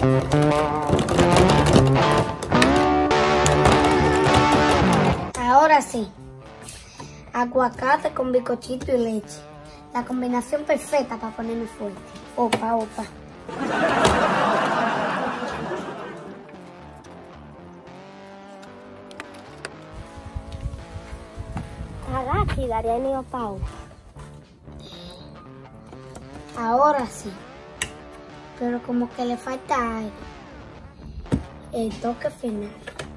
Ahora sí, aguacate con bizcochito y leche. La combinación perfecta para ponerme fuerte. Opa, opa. Agachi, Dariani y opa, opa. Ahora sí, pero como que le falta algo. El toque final.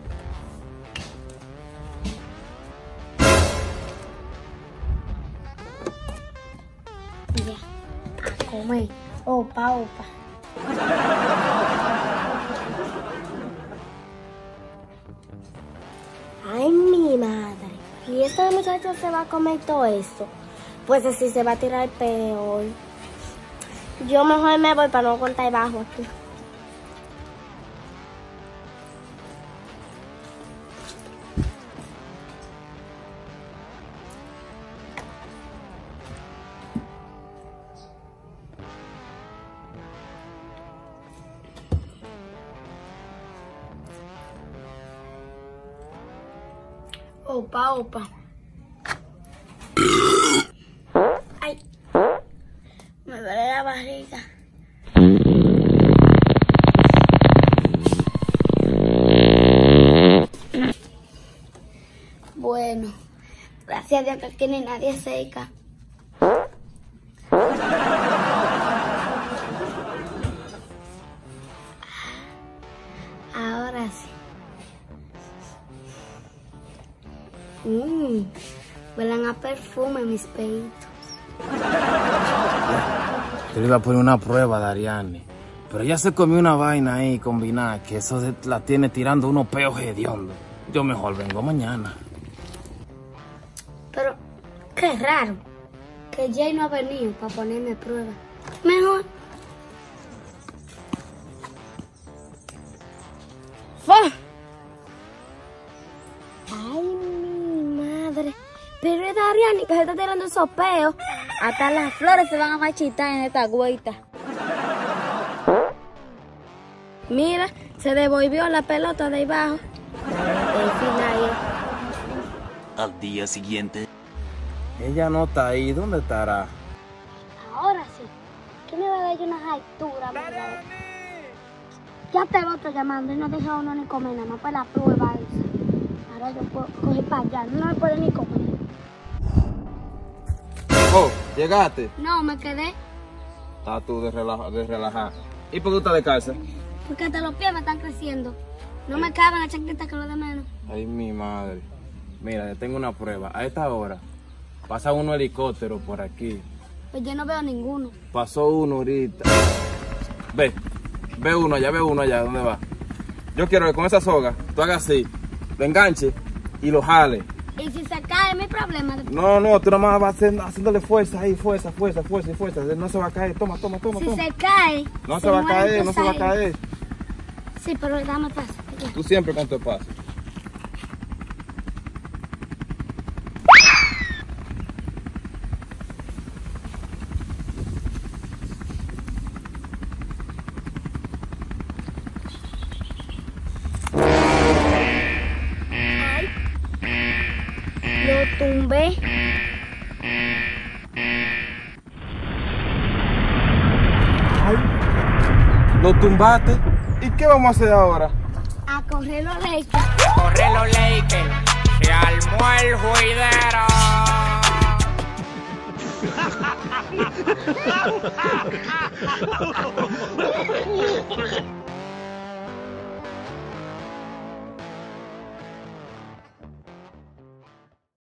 Ya, a comer. Opa, opa. Ay, mi madre. ¿Y este muchacho se va a comer todo eso? Pues así se va a tirar peor. Yo mejor me voy para no contar bajo aquí. Opa, opa. Ay, me duele la barriga. Bueno, gracias a Dios que aquí ni nadie cerca. Ahora sí. Huelen a perfume mis peitos. Yo le iba a poner una prueba, Dariani. Pero ella se comió una vaina ahí combinada que eso la tiene tirando unos peos hediondos. Yo mejor vengo mañana. Pero qué raro que Jay no ha venido para ponerme prueba. Mejor. Ay, mi madre. Pero es Dariani que se está tirando esos peos. Hasta las flores se van a marchitar en esta agüita. Mira, se devolvió la pelota de ahí abajo. El final. Al día siguiente. Ella no está ahí. ¿Dónde estará? Ahora sí. ¿Qué me va a dar una altura, verdad? Ya te lo estoy llamando y no deja uno ni comer nada más para la prueba esa. Ahora yo puedo coger para allá. No me puede ni comer. Oh, llegaste. No, me quedé. Estás tú de relajar. ¿Y por qué estás de casa? Porque hasta los pies me están creciendo. No me caben las chaquetas que lo de menos. Ay, mi madre. Mira, tengo una prueba. A esta hora pasa uno helicóptero por aquí. Pues yo no veo ninguno. Pasó uno ahorita. Ve uno allá. ¿Dónde va? Yo quiero que con esa soga tú hagas así, lo enganches y lo jales. Y si se cae, mi problema. No, tú nomás vas haciéndole fuerza ahí, fuerza. No se va a caer. Toma. Si se cae. No se va a caer, no se va a caer. Sí, pero dame paso. Ya. Tú siempre con tu espacio. Lo tumbé. Lo tumbaste. ¿Y qué vamos a hacer ahora? A correr los Lakers. Corre los Lakers, se armó el juidero.